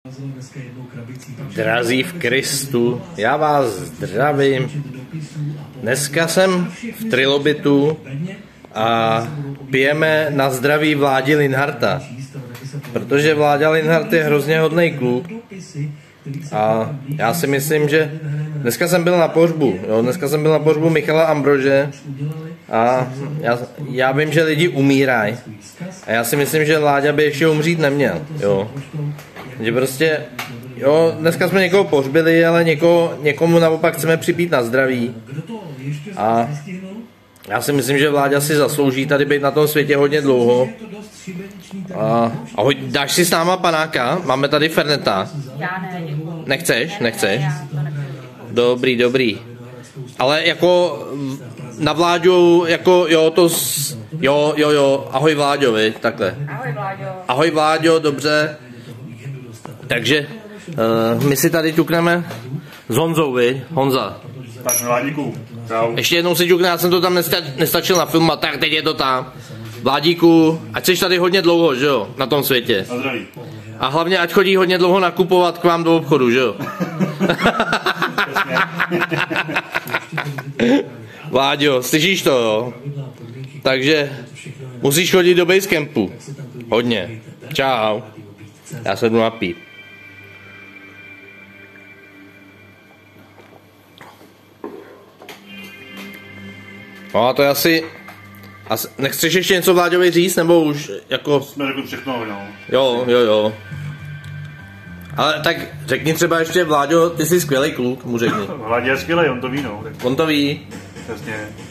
Drazí v Kristu, já vás zdravím. Dneska jsem v Trilobitu a pijeme na zdraví Vládi Linharta. Protože Vláďa Linhart je hrozně hodnej kluk. A já si myslím, že dneska jsem byl na pohřbu. Dneska jsem byl na pohřbu Michala Ambrože. A já vím, že lidi umírají. A já si myslím, že Láďa by ještě umřít neměl. Že prostě, dneska jsme někoho pohřbili, ale někomu naopak chceme připít na zdraví. A já si myslím, že Vláďa si zaslouží tady být na tom světě hodně dlouho. Ahoj, dáš si s náma panáka? Máme tady Ferneta. Já ne, děkuju. Nechceš? Ne, Dobrý. Ale jako na Vláďu, jako jo, ahoj Vláďo, viď, takhle. Ahoj Vláďo, dobře. Takže my si tady ťukneme s Honzou, viď, Honza. Tak Vládíku, čau. Ještě jednou si ťukne, já jsem to tam nestačil nafilmovat, tak teď je to tam. Vládíku, ať jsi tady hodně dlouho, že jo, na tom světě. Na zdraví. A hlavně, ať chodí hodně dlouho nakupovat k vám do obchodu, že jo. Vláďo, slyšíš to, jo? Takže musíš chodit do basecampu. Hodně. Čau. Já se jdu napít. No a to je asi... Nechceš ještě něco Vláďovi říct, nebo už jako... Jsme řekli všechno, no. Jo. Ale tak řekni třeba ještě, Vláďo, ty jsi skvělý kluk, mu řekni. Vládě je skvělej, on to ví, no. On to ví. Přesně.